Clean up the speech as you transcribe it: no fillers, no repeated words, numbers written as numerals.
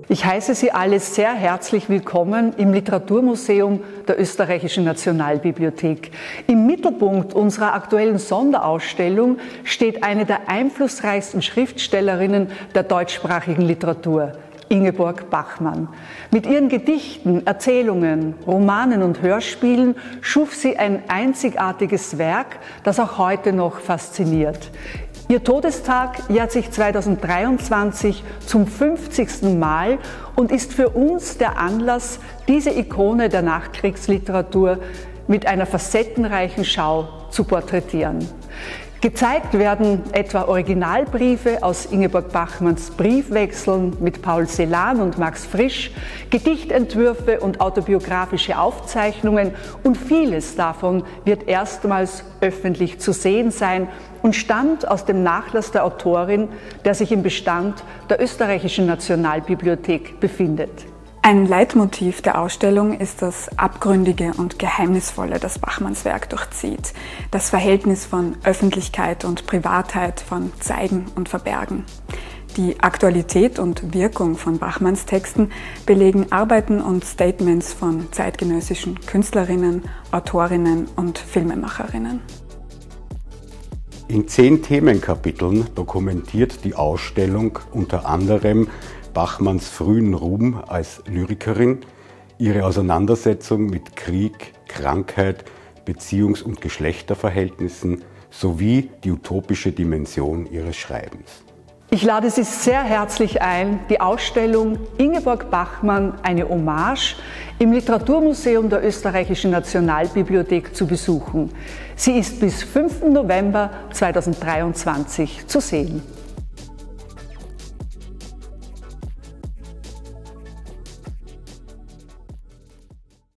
Ich heiße Sie alle sehr herzlich willkommen im Literaturmuseum der Österreichischen Nationalbibliothek. Im Mittelpunkt unserer aktuellen Sonderausstellung steht eine der einflussreichsten Schriftstellerinnen der deutschsprachigen Literatur, Ingeborg Bachmann. Mit ihren Gedichten, Erzählungen, Romanen und Hörspielen schuf sie ein einzigartiges Werk, das auch heute noch fasziniert. Ihr Todestag jährt sich 2023 zum 50. Mal und ist für uns der Anlass, diese Ikone der Nachkriegsliteratur mit einer facettenreichen Schau zu porträtieren. Gezeigt werden etwa Originalbriefe aus Ingeborg Bachmanns Briefwechseln mit Paul Celan und Max Frisch, Gedichtentwürfe und autobiografische Aufzeichnungen und vieles davon wird erstmals öffentlich zu sehen sein und stammt aus dem Nachlass der Autorin, der sich im Bestand der Österreichischen Nationalbibliothek befindet. Ein Leitmotiv der Ausstellung ist das Abgründige und Geheimnisvolle, das Bachmanns Werk durchzieht. Das Verhältnis von Öffentlichkeit und Privatheit, von Zeigen und Verbergen. Die Aktualität und Wirkung von Bachmanns Texten belegen Arbeiten und Statements von zeitgenössischen Künstlerinnen, Autorinnen und Filmemacherinnen. In 10 Themenkapiteln dokumentiert die Ausstellung unter anderem Bachmanns frühen Ruhm als Lyrikerin, ihre Auseinandersetzung mit Krieg, Krankheit, Beziehungs- und Geschlechterverhältnissen sowie die utopische Dimension ihres Schreibens. Ich lade Sie sehr herzlich ein, die Ausstellung Ingeborg Bachmann, eine Hommage im Literaturmuseum der Österreichischen Nationalbibliothek zu besuchen. Sie ist bis 5. November 2023 zu sehen.